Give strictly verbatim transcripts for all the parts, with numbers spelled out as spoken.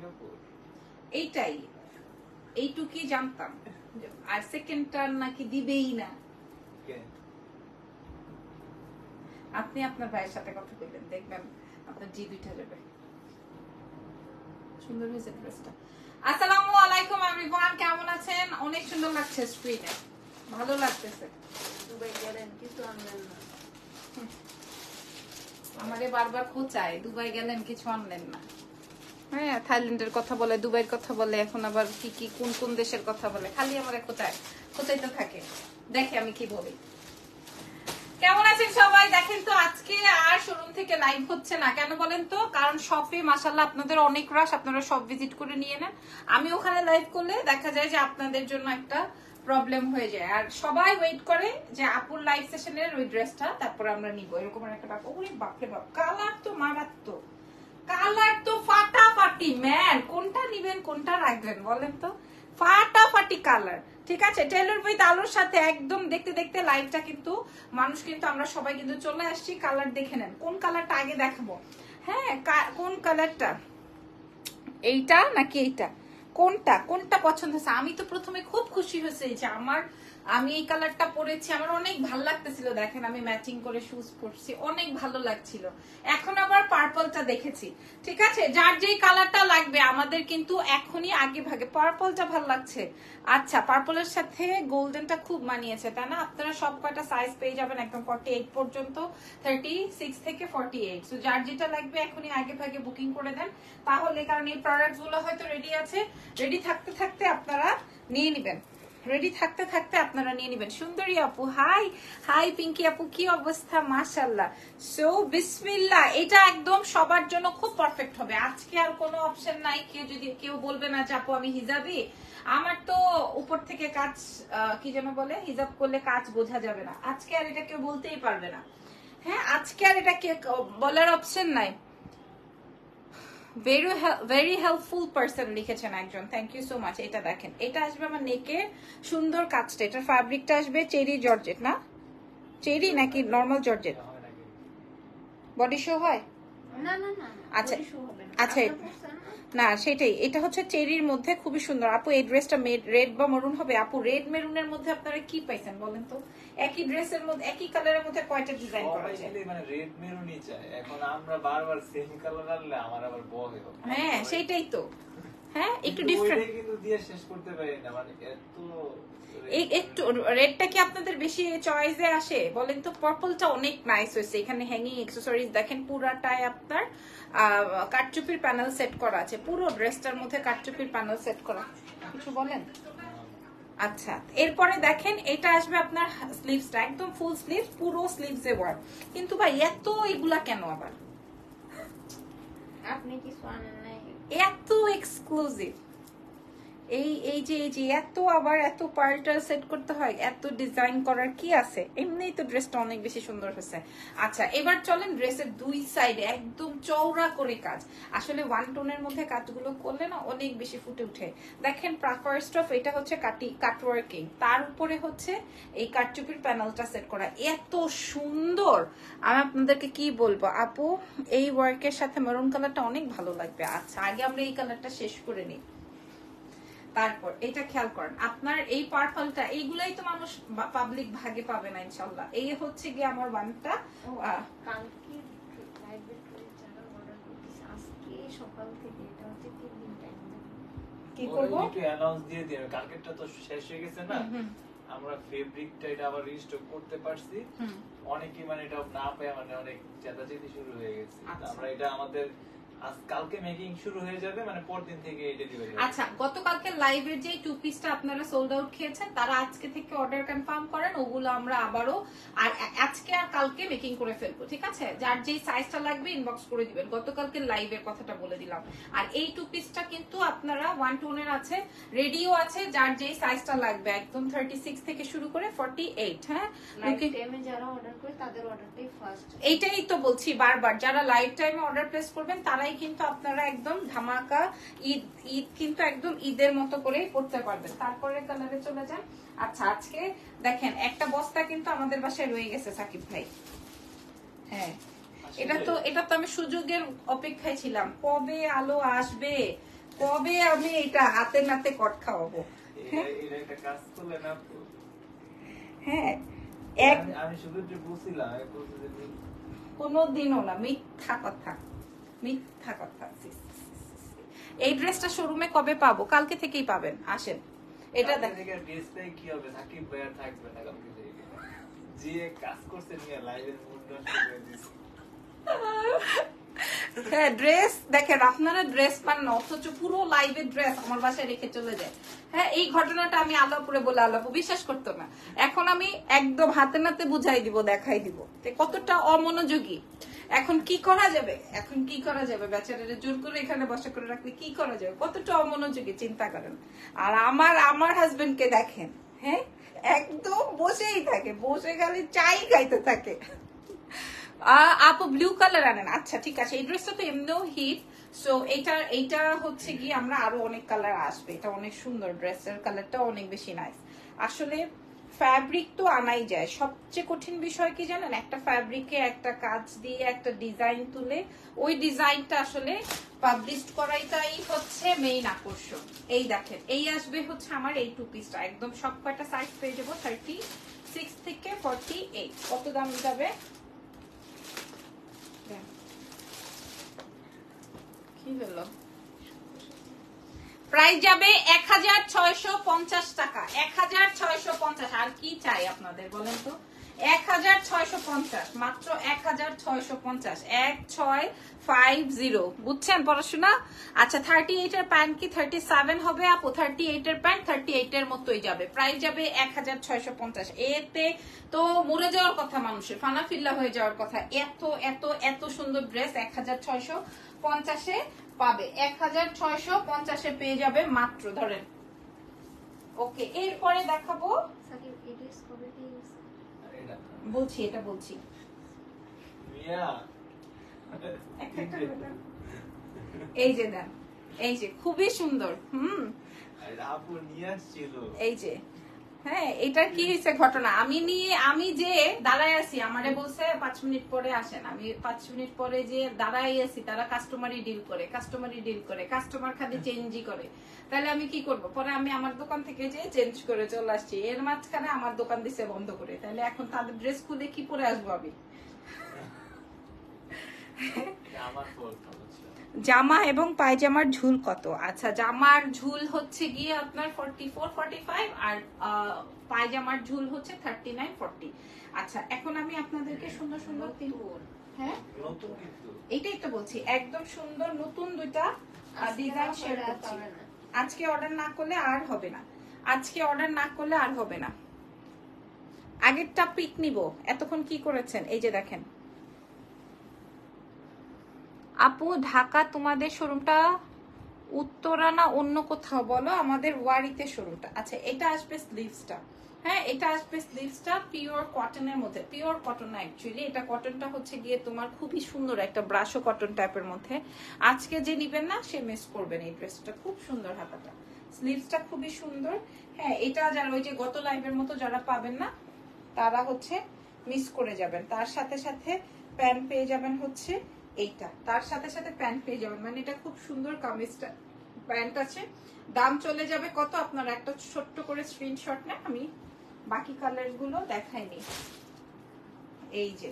এইটাই এইটুকুই জানতাম আর সেকেন্ডটা নাকি দিবেই না আপনি আপনার ভাইয়ের সাথে কথা বলবেন দেখবেন আপনার জি দুইটা যাবে সুন্দর হয়েছে ড্রেসটা আসসালামু আলাইকুম এভরিওয়ান কেমন আছেন অনেক সুন্দর লাগছে স্ক্রিনে ভালো লাগতেছে দুবাই গেলেন কিছু আনলেন না আমারে বারবার খোঁচায় দুবাই গেলেন কিছু আনলেন না হ্যাঁ থাইল্যান্ডের কথা বলে দুবাইয়ের কথা বলে এখন আবার কি কি কোন কোন দেশের কথা বলে খালি আমারে খোঁচায় খোঁচাইতে থাকে দেখে আমি কি বলি কেমন আছেন সবাই দেখেন তো আজকে আর শোরুম থেকে লাইভ হচ্ছে না কেন বলেন তো কারণ শপে মাশাআল্লাহ আপনাদের অনেক রাশ আপনারা সব ভিজিট করে নিয়ে নেন আমি ওখানে লাইভ করলে দেখা যায় যে আপনাদের জন্য একটা প্রবলেম হয়ে যায় আর সবাই ওয়েট করে যে আপুর লাইভ সেশনের ওই ড্রেসটা তারপর আমরা নিব এরকম একটা ব্যাপার ওরে বাপ রে বাপ কালার তো মারাত্মক কালার তো ফাটাফাটি ম্যান কোনটা নিবেন কোনটা রাখবেন বলেন তো ফাটাফাটি কালার ঠিক আছে টেলর উইথ আলোর সাথে একদম দেখতে দেখতে লাইভটা কিন্তু মানুষ কিন্তু আমরা সবাই কিন্তু চলে আসছি কালার দেখে নেন কোন কালারটা আগে দেখাবো হ্যাঁ কোন কালারটা এইটা নাকি এইটা কোনটা কোনটা পছন্দ হয়েছে আমি তো প্রথমে খুব খুশি হয়েছে যে আমার আমি এই কালারটা পরেছি আমার অনেক ভালো লাগতেছিল দেখেন আমি ম্যাচিং করে শুজ পরছি অনেক ভালো লাগছিল এখন আবার পার্পলটা দেখেছি ঠিক আছে যার যেই কালারটা লাগবে আমাদের কিন্তু এখনই আগে ভাগে পার্পলটা ভালো লাগছে আচ্ছা পার্পলের সাথে গোল্ডেনটা খুব মানিয়েছে তাই না আপনারা সব কয়টা সাইজ পেয়ে যাবেন একদম ফর্টি এইট পর্যন্ত থার্টি সিক্স থেকে ফর্টি এইট সো যার যেটা লাগবে এখনই আগে ভাগে বুকিং করে দেন তাহলে কারণ এই প্রোডাক্ট গুলো হয়তো রেডি আছে রেডি থাকতে থাকতে আপনারা নিয়ে নেবেন রেডি থাকতে থাকতে আপনারা নিয়ে নেবেন সুন্দরী আপু হাই হাই পিঙ্কি আপু কি অবস্থা মাশাআল্লাহ সো বিসমিল্লাহ এটা একদম সবার জন্য খুব পারফেক্ট হবে আজকে আর কোনো অপশন নাই কেউ যদি কেউ বলবে না যে আপু আমি হিজাবি আমার তো উপর থেকে কাজ কি যেন বলে হিজাব করলে কাজ বোঝা যাবে না আজকে আর এটা কেউ বলতেই পারবে না হ্যাঁ আজকে আর এটা কেউ বলার অপশন নাই ভেরি ভেরি হেল্পফুল পারসন লিখেছেন একজন থ্যাংক ইউ সো মাচ এটা দেখেন এটা আসবে আমার নেকে সুন্দর কাজটা এটার ফ্যাব্রিকটা আসবে চেরি জর্জেট না চেরি নাকি নরমাল জর্জেট বডি শো হয় না না না আচ্ছা আচ্ছা না সেটাই এটা হচ্ছে চেরির মধ্যে খুবই সুন্দর আপু এই ড্রেসটা রেড বা মেরুন হবে আপু রেড মেরুনের মধ্যে আপনারা কি পাইছেন বলেন তো একই ড্রেসের মধ্যে একই কালারের মধ্যে কয়টা ডিজাইন করা যায় মানে রেড মেরুনই চাই এখন আমরা বারবার সেম কালার আনলে আমার আবার বহে হবে হ্যাঁ সেটাই তো হ্যাঁ একটু ডিফারেন্ট কিন্তু দিয়ে শেষ করতে পারি না মানে এত এই একটু রেডটা কি আপনাদের বেশি চয়েসে আসে বলেন তো পার্পলটা অনেক নাইস হয়েছে এখানে হ্যাঙ্গিং অ্যাকসেসরিজ দেখেন পুরাটায় আপনার কাটচুপির প্যানেল সেট করা আছে পুরো ড্রেসটার মধ্যে কাটচুপির প্যানেল সেট করা কিছু বলেন আচ্ছা এরপরে দেখেন এটা আসবে আপনার স্লিভসটা একদম ফুল স্লিভ পুরো স্লিভসে ওয়ার্ক কিন্তু ভাই এত এগুলা কেন আবার আপনি কিছু আনেন নাই এত এক্সক্লুসিভ এই এই যে এই যে এত আবার এত পার্টাল সেট করতে হয় এত ডিজাইন করার কি আছে এমনিই তো ড্রেসটা অনেক বেশি সুন্দর হয়েছে আচ্ছা এবার চলেন ড্রেসের দুই সাইডে একদম চওড়া করে কাজ আসলে ওয়ান টোনের মধ্যে কাজগুলো করলে না অনেক বেশি ফুটে উঠে দেখেন ফার্স্ট অফ এটা হচ্ছে কাটি কাটওয়ার্কিং তার উপরে হচ্ছে এই কাটচুপির প্যানেলটা সেট করা এত সুন্দর আমি আপনাদেরকে কি বলবো আপু এই ওয়ার্কের সাথে মেরুন কালারটা অনেক ভালো লাগবে আচ্ছা আগে আমরা এই কালারটা শেষ করে নিই তারপর এটা খেয়াল করেন আপনার এই পার্পলটা এইগুলাই তো মানুষ পাবলিক ভাগে পাবে না ইনশাআল্লাহ এই হচ্ছে গিয়ে আমার ওয়ানটা কালকে লাইভে যারা অর্ডার করতেছে আজকে সকাল থেকে এটা হচ্ছে তিন দিন টাইম কি করব একটু অ্যানাউন্স দিয়ে দিন কালকেরটা তো শেষ হয়ে গেছে না আমরা ফেব্রিকটা এটা আবার রিস্টক করতে পারছি অনেকে মানে এটা না পায় মানে অনেক চেঁচাচেঁচি শুরু হয়ে গেছে আমরা এটা আমাদের আজ কালকে মেকিং শুরু হয়ে যাবে মানে পরদিন থেকে এই ডেলিভারি আচ্ছা গতকালকে লাইভের যে টু পিসটা আপনারা সোল্ড আউট খেয়েছেন তারা আজকে থেকে অর্ডার কনফার্ম করেন ওগুলো আমরা আবারো আর আজকে আর কালকে মেকিং করে ফেলবো ঠিক আছে যার যেই সাইজটা লাগবে ইনবক্স করে দিবেন গতকালকে লাইভের কথাটা বলে দিলাম আর এই টু পিসটা কিন্তু আপনারা ওয়ান টোনের আছে রেডিও আছে যার যেই সাইজটা লাগবে একদম থার্টি সিক্স থেকে শুরু করে ফর্টি এইট হ্যাঁ লাইভ টাইমে যারা অর্ডার করে তাদের অর্ডারটাই ফার্স্ট এইটাই তো বলছি বারবার যারা লাইভ টাইমে অর্ডার প্লেস করবেন তারাই কিন্তু আপনারা একদম ধামাকা ঈদ ঈদ কিন্তু একদম ঈদের মতো করেই পড়তে পারবেন তারপরে কালারে চলে যান আচ্ছা আজকে দেখেন একটা বস্তা কিন্তু আমাদের বাসায় রয়ে গেছে সাকিব ভাই হ্যাঁ এটা তো এটা তো আমি সুযোগের অপেক্ষায় ছিলাম কবে আলো আসবে কবে আমি এটা হাতে নাতে কট খাওয়াবো? এটা এটা একটা কাজ করলে না আপু। হ্যাঁ এক আমি- আমি শুধু একটু বুঝছিলাম আমি বলছি যে নি- কোনোদিনও না, মিথ্যা কথা, মিথ্যা কথা। সি, সি, সি, সি, সি। এই ড্রেসটা শোরুমে কবে পাবো? কালকে থেকেই পাবেন, আসেন। এটা কালকে দেখ, থেকে ড্রেস পেয়ে কি হবে, সাকিব ভাই আর থাকবে না কালকে থেকে। যে কাজ করছে নিয়ে লাইভের মুড নষ্ট করে দিছে। হ্যাঁ ড্রেস দেখেন, আপনারা ড্রেস পান না, অথচ পুরো লাইভের ড্রেস আমার বাসায় রেখে চলে যায়। হ্যাঁ এই ঘটনাটা আমি আল্লাহপুরে বলে আল্লাহপু বিশ্বাস করতো না, এখন আমি একদম হাতে নাতে বুঝাই দিব, দেখাই দিব তো কতটা অমনোযোগী। এখন কি করা যাবে, এখন কি করা যাবে, বেচারারে জোর করে এখানে বসা করে রাখলে কি করা যাবে, কতটা অমনোযোগী চিন্তা করেন। আর আমার আমার হাজবেন্ডকে দেখেন, হ্যাঁ একদম বসেই থাকে, বসে খালি চাই খাইতে থাকে। আহ, আপু ব্লু কালার আনেন, আচ্ছা ঠিক আছে। এই ড্রেসটা তো এমনিও হিট, সো এটা এইটা হচ্ছে কি আমরা আরো অনেক কালার আসবে, এটা অনেক সুন্দর, ড্রেসের কালারটা অনেক বেশি নাইস। আসলে ফ্যাব্রিক তো আনাই যায়, সবচেয়ে কঠিন বিষয় কি জানেন, একটা ফ্যাব্রিকে একটা কাজ দিয়ে একটা ডিজাইন তুলে ওই ডিজাইনটা আসলে পাবলিশ করাইটাই হচ্ছে মেইন আকর্ষণ। এই দেখেন, এই আসবে হচ্ছে আমার এই টু পিসটা, একদম সব কয়টা সাইজ পেয়ে যাবো থার্টি সিক্স থেকে ফর্টি এইট। কত দাম যাবে? কি হলো? প্রাইস যাবে এক হাজার ছয়শো পঞ্চাশ টাকা, এক হাজার ছয়শো পঞ্চাশ। আর কি চাই আপনাদের বলেন তো? এক হাজার ছয়শো পঞ্চাশ, মাত্র এক হাজার ছয়শো পঞ্চাশ, এক ছয় ফাইভ জিরো। বুঝছেন পড়াশোনা? আচ্ছা থার্টি এইট এর প্যান্ট কি থার্টি সেভেন হবে আপু? থার্টি এইট এর প্যান্ট থার্টি এইট এর মতোই যাবে, প্রাইস যাবে এক হাজার ছয়শো পঞ্চাশ। এতে তো মরে যাওয়ার কথা মানুষের, ফানাফিল্লা হয়ে যাওয়ার কথা। এত এত এত সুন্দর ড্রেস এক হাজার ছয়শো পঞ্চাশে পাবে, এক হাজার ছয়শো পঞ্চাশে পেয়ে যাবে মাত্র। ধরেন ওকে, এরপরে দেখাবো, সাকিব এই ড্রেস কবে দিয়ে গেছে? আর এটা বলছি এটা বলছি মিয়া এই যে দেন, এই যে খুবই সুন্দর। হুম আর আপু নিয়ে আসছিল। এই যে, হ্যাঁ এটা কি হয়েছে ঘটনা, আমি নিয়ে আমি যে দাঁড়ায় আছি, আমারে বলছে পাঁচ মিনিট পরে আসেন, আমি পাঁচ মিনিট পরে যে দাঁড়াই আছি, তারা কাস্টমারই ডিল করে, কাস্টমারই ডিল করে, কাস্টমার খালি চেঞ্জই করে। তাহলে আমি কি করব? পরে আমি আমার দোকান থেকে যে চেঞ্জ করে চলে আসছি, এর মাঝখানে আমার দোকান দিছে বন্ধ করে। তাহলে এখন তাদের ড্রেস খুলে কি পরে আসবো আমি? আমার ফোন হচ্ছে জামা এবং পায়জামার ঝুল কত? আচ্ছা জামার ঝুল হচ্ছে গিয়ে আপনার ফর্টি ফোর ফর্টি ফাইভ, আর আহ, পায়জামার ঝুল হচ্ছে থার্টি নাইন ফর্টি। আচ্ছা এখন আমি আপনাদেরকে সুন্দর সুন্দর তিন, হ্যাঁ নতুন কিন্তু এটাই তো বলছি, একদম সুন্দর নতুন দুইটা আজকে ডিজাইন আর শেয়ার order করছি। পাবে না। আজকে অর্ডার না করলে আর হবে না, আজকে অর্ডার না করলে আর হবে না। আগেরটা পিক নিব, এতক্ষণ কি করেছেন? এই যে দেখেন আপু, ঢাকা তোমাদের শোরুমটা উত্তরা না অন্য কোথাও বলো? আমাদের ওয়ারিতে শোরুমটা। আচ্ছা এটা আসবে স্লিভসটা, হ্যাঁ এটা আসবে স্লিভসটা পিওর কটনের মধ্যে, পিওর কটন না অ্যাকচুয়ালি, এটা কটনটা হচ্ছে গিয়ে তোমার খুবই সুন্দর একটা ব্রাশো কটন টাইপের মধ্যে। আজকে যে নিবেন না সে মিস করবেন, এই ড্রেসটা খুব সুন্দর, হাতাটা স্লিভসটা খুবই সুন্দর। হ্যাঁ এটা যারা ওই যে গত লাইভের মতো যারা পাবেন না তারা হচ্ছে মিস করে যাবেন। তার সাথে সাথে প্যান্ট পেয়ে যাবেন হচ্ছে এইটা, তার সাথে সাথে প্যান্ট পেয়ে যাবেন, মানে এটা খুব সুন্দর কামিজটা প্যান্ট আছে। দাম চলে যাবে কত? আপনারা একটা ছোট্ট করে স্ক্রিনশট নেন, আমি বাকি কালার গুলো দেখাইনি। এই যে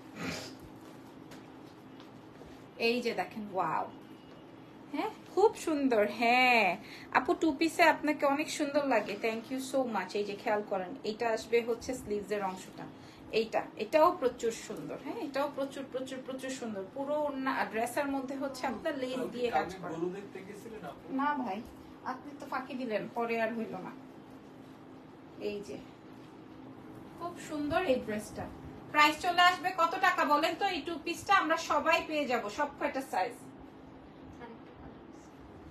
এই যে দেখেন, ওয়াও, হ্যাঁ খুব সুন্দর। হ্যাঁ আপু টু পিসে আপনাকে অনেক সুন্দর লাগে, থ্যাংক ইউ সো মাচ। এই যে খেয়াল করেন, এটা আসবে হচ্ছে স্লিভস এর অংশটা, এইটা এটাও প্রচুর সুন্দর। হ্যাঁ এটাও প্রচুর প্রচুর প্রচুর সুন্দর, পুরো ড্রেসের মধ্যে হচ্ছে আপনার লেস দিয়ে কাজ করা। গরু দেখতে গেছিলেন আপু? না ভাই আপনি তো ফাঁকি দিলেন, পরে আর হইল না। এই যে খুব সুন্দর এই ড্রেসটা, প্রাইস চলে আসবে কত টাকা বলেন তো? এই টু পিসটা আমরা সবাই পেয়ে যাব, সব কয়টা সাইজ। আরেকটা colour আছে।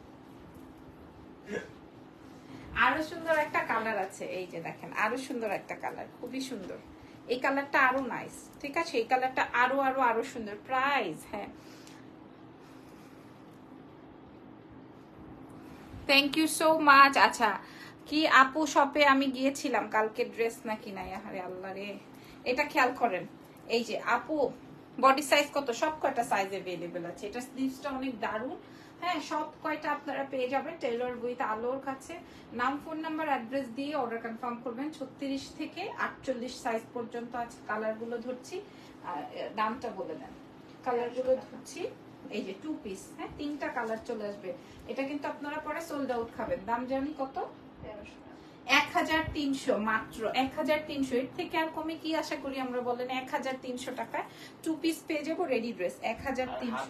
আরো সুন্দর একটা কালার আছে, এই যে দেখেন আরো সুন্দর একটা কালার, খুবই সুন্দর। এই কালারটা আরো নাইস, ঠিক আছে এই কালারটা আরো আরো আরো সুন্দর। প্রাইস, হ্যাঁ থ্যাংক ইউ সো মাচ। আচ্ছা কি আপু শপে আমি গিয়েছিলাম কালকে, ড্রেস নাকি নাই? আরে আল্লাহ রে, এটা খেয়াল করেন। এই যে আপু বডি সাইজ কত? সব কয়টা সাইজ अवेलेबल আছে। এটা স্লিভসটা অনেক দারুণ, হ্যাঁ, সব কয়টা আপনারা পেয়ে যাবেন টেইলর উইথ আলোর কাছে। নাম, ফোন নাম্বার, অ্যাড্রেস দিয়ে অর্ডার কনফার্ম করবেন। ছত্রিশ থেকে আটচল্লিশ সাইজ পর্যন্ত আছে। কালারগুলো ধরছি, দামটা বলে দেন। কালারগুলো ধরছি, এই যে টু পিস, হ্যাঁ তিনটা কালার চলে আসবে। এটা কিন্তু আপনারা পরে সোল্ড আউট খাবেন। দাম জানি কত? তেরোশো টাকা। এক হাজার তিনশো, মাত্র এক হাজার তিনশো। এর থেকে আর কমে কি আশা করি আমরা, বলেন? এক হাজার তিনশো টাকায় টু পিস পেয়ে যাবো রেডি ড্রেস। এক হাজার তিনশো।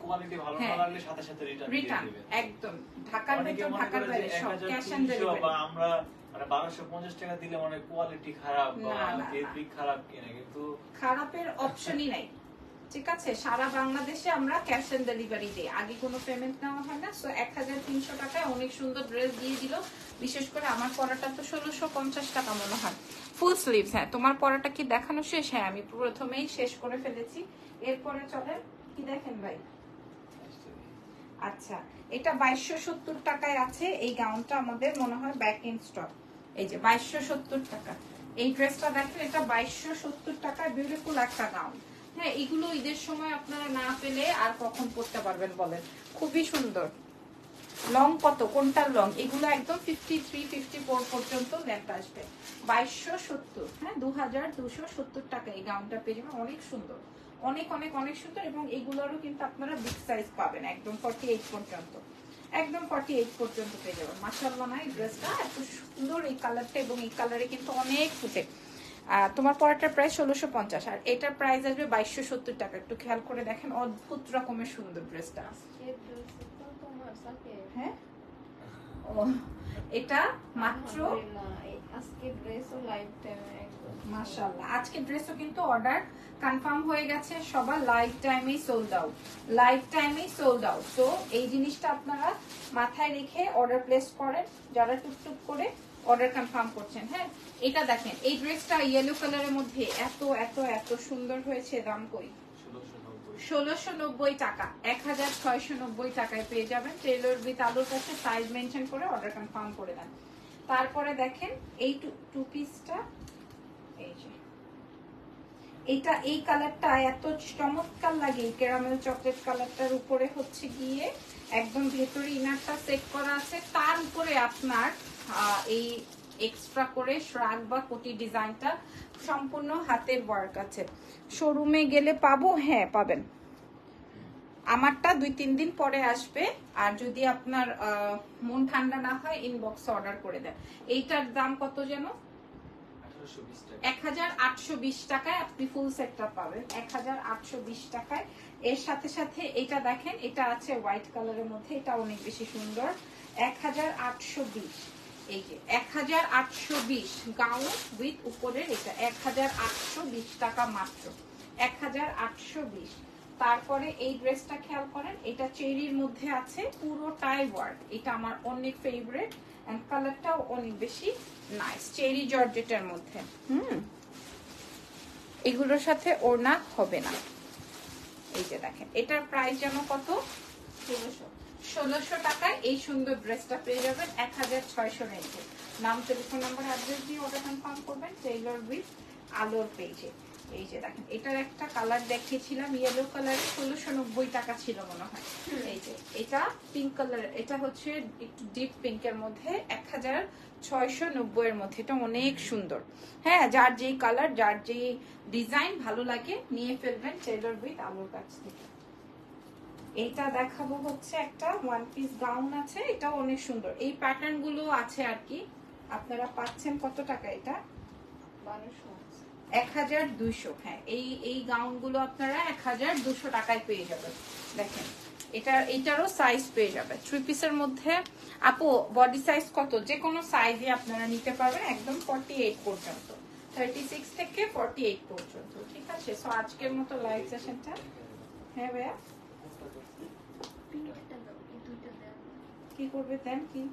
রিটার্ন একদম ঢাকার ভিতর, ঢাকার বাইরে সব ক্যাশ অন ডেলিভারি। আমরা মানে বারোশো পঞ্চাশ টাকা দিলে মানে কোয়ালিটি খারাপ বা ফেব্রিক খারাপ কিনা, কিন্তু খারাপের অপশনই নাই। ঠিক আছে, সারা বাংলাদেশে আমরা ক্যাশ অন ডেলিভারি দিই, আগে কোনো পেমেন্ট নেওয়া হয় না। সো এক হাজার তিনশো টাকায় অনেক সুন্দর ড্রেস দিয়ে দিল। বিশেষ করে আমার পরাটা তো ষোলোশো পঞ্চাশ টাকা মনে হয়, ফুল স্লিভস। হ্যাঁ, তোমার পরাটা কি দেখানো শেষ? হ্যাঁ, আমি প্রথমেই শেষ করে ফেলেছি। এরপরে চলে কি দেখেন ভাই? আচ্ছা, এটা বাইশশো সত্তর টাকায় আছে। এই গাউনটা আমাদের মনে হয় ব্যাক ইন স্টক। এই যে বাইশশো সত্তর টাকা এই ড্রেসটা দেখেন, এটা বাইশশো সত্তর টাকায় বিউটিফুল একটা গাউন। হ্যাঁ, এগুলো ঈদের সময় আপনারা না পেলে আর কখন পড়তে পারবেন বলেন? খুবই সুন্দর। লং কত, কোনটার লং? এগুলো একদম ফিফটি থ্রি ফিফটি ফোর পর্যন্ত লেন্থ আসবে। বাইশশো সত্তর, হ্যাঁ দু হাজার দুশো সত্তর টাকা এই গাউনটা পেয়ে যাবেন। অনেক সুন্দর, অনেক অনেক অনেক সুন্দর। এবং এগুলোরও কিন্তু আপনারা বিগ সাইজ পাবেন, একদম ফর্টি এইট পর্যন্ত, একদম ফর্টি এইট পর্যন্ত পেয়ে যাবেন। মাশাআল্লাহ না, এই ড্রেসটা এত সুন্দর এই কালারটা, এবং এই কালারে কিন্তু অনেক ফুটে। তোমার পরাটার প্রাইস ষোলোশো পঞ্চাশ, আর এটার প্রাইস আসবে বাইশশো সত্তর টাকা। একটু খেয়াল করে দেখেন, অদ্ভুত রকমের সুন্দর ড্রেসটা। হ্যাঁ, ও এটা মাত্র আজকে ড্রেসও লাইভ টাইমে একদম মাশাআল্লাহ। আজকে ড্রেসও কিন্তু অর্ডার কনফার্ম হয়ে গেছে সবার, লাইভ টাইমেই সোল্ড আউট, লাইভ টাইমেই সোল্ড আউট। তো এই জিনিসটা আপনারা মাথায় রেখে অর্ডার প্লেস করেন, যারা টুকটুক করে অর্ডার কনফার্ম করছেন। হ্যাঁ, এটা দেখেন, এই ড্রেসটা ইয়েলো কালারের মধ্যে এত এত এত সুন্দর হয়েছে। দাম কই? ষোলোশো নব্বই টাকা, এক হাজার ছয়শো নব্বই টাকায় পেয়ে যাবেন। টেইলর উইথ আলোর কাছে সাইজ মেনশন করে অর্ডার কনফার্ম করে দেন। তারপরে দেখেন এই টু পিসটা, এই যে এটা, এই কালারটা এত চমৎকার লাগে। ক্যারামেল চকলেট কালারটার উপরে হচ্ছে গিয়ে একদম ভেতরে ইনারটা সেট করা আছে, তার উপরে আপনার এই এক্সট্রা করে শ্রাগ বা কোটি ডিজাইনটা, সম্পূর্ণ হাতের ওয়ার্ক আছে। শোরুমে গেলে পাবো? হ্যাঁ পাবেন। আমারটা দুই তিন দিন পরে আসবে, আর যদি আপনার মন ঠান্ডা না হয় ইনবক্সে অর্ডার করে দেন। এইটার দাম কত যেন? এক হাজার আটশো বিশ টাকায় আপনি ফুল সেটটা পাবেন, এক হাজার আটশো বিশ টাকায়। এর সাথে সাথে এটা দেখেন, এটা আছে হোয়াইট কালারের মধ্যে, এটা অনেক বেশি সুন্দর। এক হাজার আটশো বিশ, এই যে এক হাজার আটশো বিশ গাউন উইথ উপরের, এটা এক হাজার আটশো বিশ টাকা মাত্র, এক হাজার আটশো বিশ। তারপরে এই ড্রেসটা খেয়াল করেন, এটা চেরির মধ্যে আছে, পুরোটাই ওয়ার্ক। এটা আমার অনেক ফেভারিট, এন্ড কালারটাও অনেক বেশি নাইস, চেরি জর্জেটের মধ্যে। হুম, এগুলোর সাথে ওড়না হবে না। এই যে দেখেন, এটার প্রাইস যেন কত? ষোলোশো ষোলোশো টাকায় এই সুন্দর ড্রেসটা পেয়ে যাবেন এক হাজার ছয়শো রেঞ্জে। নাম, টেলিফোন নাম্বার, অ্যাড্রেস দিয়ে অর্ডার কনফার্ম করবেন টেইলর উইথ আলোর পেজে। এই যে দেখেন, এটার একটা কালার দেখিয়েছিলাম ইয়েলো কালারে, ষোলোশো নব্বই টাকা ছিল মনে হয়। এই যে এটা পিঙ্ক কালার, এটা হচ্ছে একটু ডিপ পিঙ্কের মধ্যে, এক হাজার ছয়শো নব্বই এর মধ্যে। এটা অনেক সুন্দর। হ্যাঁ, যার যেই কালার, যার যেই ডিজাইন ভালো লাগে নিয়ে ফেলবেন টেইলর উইথ আলোর কাছ থেকে। এইটা দেখাবো হচ্ছে একটা ওয়ান পিস গাউন আছে, এটা অনেক সুন্দর। এই প্যাটার্ন গুলো আছে আর কি। আপনারা পাচ্ছেন কত টাকা? এটা বারোশো, এক হাজার দুইশো। হ্যাঁ, এই এই গাউন গুলো আপনারা এক হাজার দুশো টাকায় পেয়ে যাবেন। দেখেন, এটা এটারও সাইজ পেয়ে যাবে থ্রি পিসের মধ্যে। আপু বডি সাইজ কত? যে কোনো সাইজে আপনারা নিতে পারবেন, একদম ফর্টি এইট পর্যন্ত, থার্টি সিক্স থেকে ফর্টি এইট পর্যন্ত। ঠিক আছে, সো আজকের মতো লাইভ সেশনটা। হ্যাঁ ভাইয়া, কি করবে দেন? কি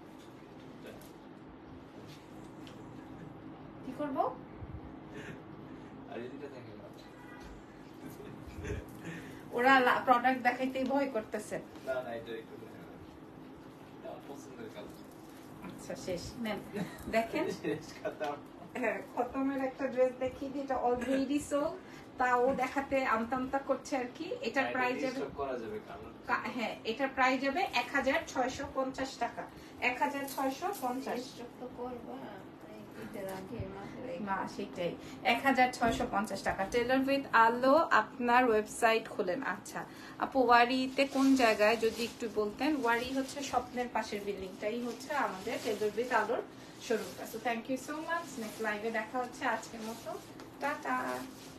কি করবো? ওরা প্রোডাক্ট দেখাইতেই ভয় করতেছে। আচ্ছা শেষ, নেন দেখেন। খতমের একটা ড্রেস দেখিয়ে দিই, এটা অলরেডি সোল্ড, তাও দেখাতে আমতা আমতা করছে আর কি। এটার প্রাইস যাবে করা যাবে কালার, হ্যাঁ এটার প্রাইস যাবে এক হাজার ছয়শো পঞ্চাশ টাকা, এক হাজার ছয়শো পঞ্চাশ। স্টক তো করবা এই ঈদের আগে মাত্র না সেটাই, এক হাজার ছয়শো পঞ্চাশ টাকা। টেলর উইথ আলো আপনার ওয়েবসাইট খোলেন। আচ্ছা আপু ওয়ারিতে কোন জায়গায় যদি একটু বলতেন? ওয়ারি হচ্ছে স্বপ্নের পাশের বিল্ডিংটাই হচ্ছে আমাদের টেলর উইথ আলোর শোরুমটা। So thank you so much, next লাইভে দেখা হচ্ছে, আজকের মতো টাটা।